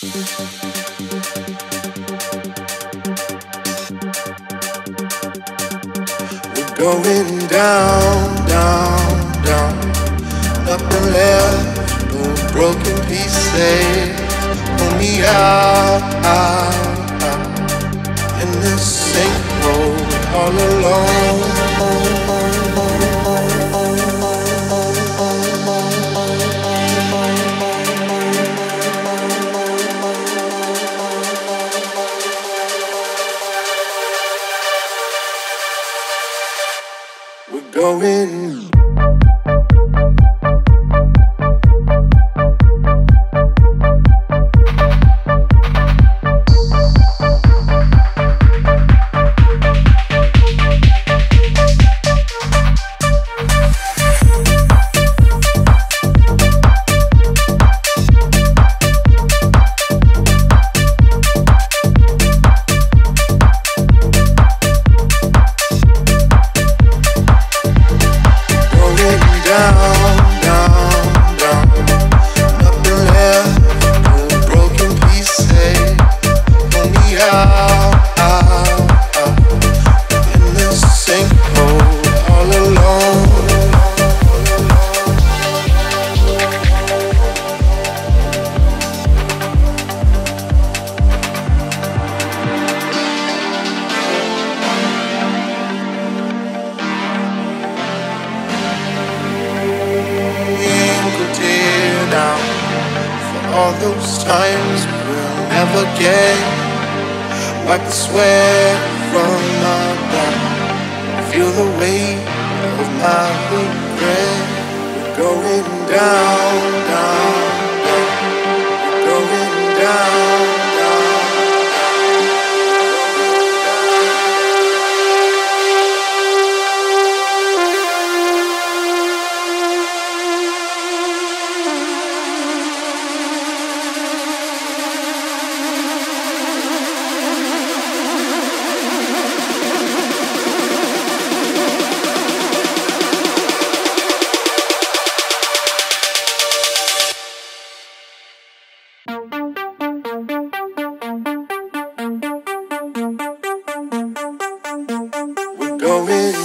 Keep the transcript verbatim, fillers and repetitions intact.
We're going down, down, down. Nothing left, no broken pieces. Pull me out, out, out. In this sinkhole, all alone. We're going. All those times we'll never get. Wipe the sweat from my brow. Feel the weight of my regret. We're going down, down, down. We're going down, down. Going